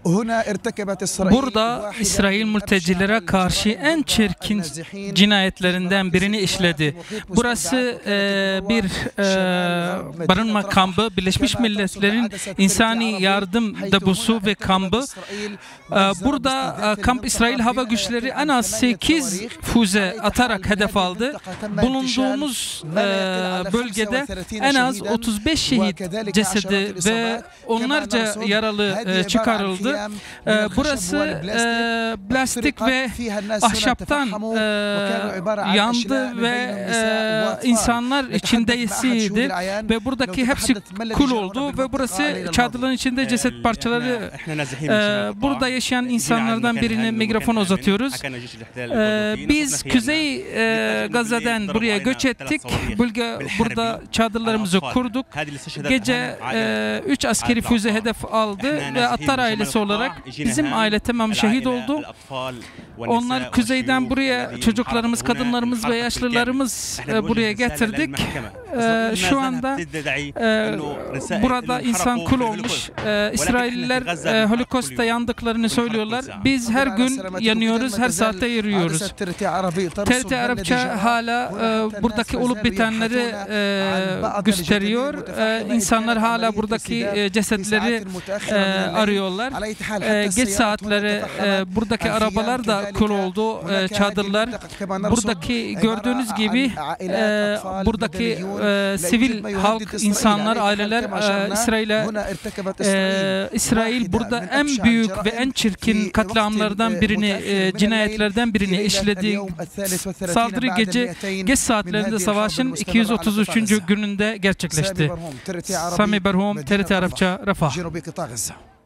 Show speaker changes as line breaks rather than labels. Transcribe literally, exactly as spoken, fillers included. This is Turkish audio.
Burada İsrail mültecilere karşı en çirkin cinayetlerinden birini işledi. Burası e, bir e, barınma kampı, Birleşmiş Milletler'in insani yardım deposu ve kampı. E, burada e, kamp İsrail Hava Güçleri en az sekiz füze atarak hedef aldı. Bulunduğumuz e, bölgede en az otuz beş şehit cesedi ve onlarca yaralı e, çıkarıldı. E, burası e, plastik ve ahşaptan e, yandı ve e, insanlar içindeydi ve buradaki hepsi kul oldu ve burası çadırların içinde ceset parçaları. E, burada yaşayan insanlardan birine mikrofon uzatıyoruz. E, biz Kuzey e, Gazze'den buraya göç ettik. Bölge, burada çadırlarımızı kurduk. Gece e, üç askeri füze hedef aldı ve Attar ailesi olarak bizim aile tamam şehit oldu. Onlar kuzeyden buraya çocuklarımız, kadınlarımız ve yaşlılarımız e, buraya getirdik. E, şu anda e, burada insan kul olmuş. E, İsrailliler e, Holocaust'ta yandıklarını söylüyorlar. Biz her gün yanıyoruz, her saatte yürüyoruz. T R T Arapça hala e, buradaki olup bitenleri e, gösteriyor. E, insanlar hala buradaki e, cesetleri e, arıyorlar. E, geç saatleri e, buradaki arabalar da kul oldu, e, çadırlar. Buradaki gördüğünüz gibi e, buradaki e, sivil halk, insanlar, aileler e, İsrail'e e, İsrail burada en büyük ve en çirkin katliamlardan birini, e, cinayetlerden birini işledi. Saldırı gece geç saatlerinde savaşın iki yüz otuz üçüncü gününde gerçekleşti. Sami Berhum, T R T Arapça, Rafah.